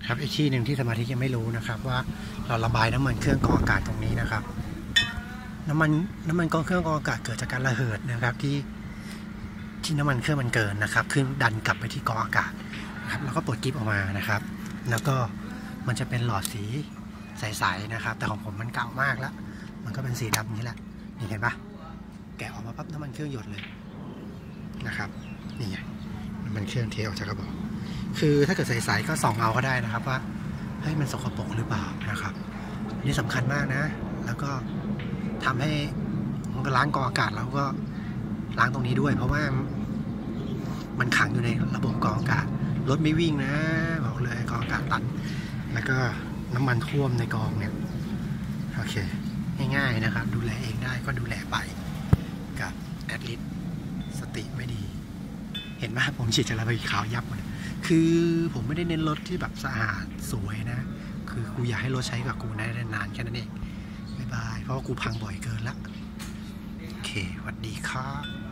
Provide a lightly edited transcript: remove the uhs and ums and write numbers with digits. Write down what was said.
ครับอีกที่หนึ่งที่สมาธิยังไม่รู้นะครับว่าเราระบายน้ำมันเครื่องกรองอากาศตรงนี้นะครับน้ำมันกรองเครื่องกรองอากาศเกิดจากการระเหิดนะครับที่น้ำมันเครื่องมันเกินนะครับขึ้นดันกลับไปที่กรองอากาศนะครับแล้วก็ปลดกิ๊บออกมานะครับแล้วก็มันจะเป็นหลอดสีใสๆนะครับแต่ของผมมันเก่ามากแล้วมันก็เป็นสีดำนี้แหละนี่เห็นปะแกะออกมาปั๊บน้ำมันเครื่องหยดเลยนะครับนี่ไงน้ำมันเครื่องเทออกจากกระบอกคือถ้าเกิดใสๆก็ส่องเอาก็ได้นะครับว่าเฮ้ยมันสกปรกหรือเปล่านะครับนี่สำคัญมากนะแล้วก็ทำให้ล้างกรองอากาศแล้วก็ล้างตรงนี้ด้วยเพราะว่ามันขังอยู่ในระบบกรองอากาศรถไม่วิ่งนะบอกเลยกรองอากาศตันแล้วก็น้ำมันท่วมในกรองเนี่ยโอเคง่ายๆนะครับดูแลเองได้ก็ดูแลไปกับแอดลิสสติไม่ดีเห็นไหมผมฉีดจระเข้ขาวยับหมดคือผมไม่ได้เน้นรถที่แบบสะอาดสวยนะคือกูอยากให้รถใช้กับกูได้นานแค่นั้นเองบ๊ายบายเพราะว่ากูพังบ่อยเกินละโอเคสวัสดีครับ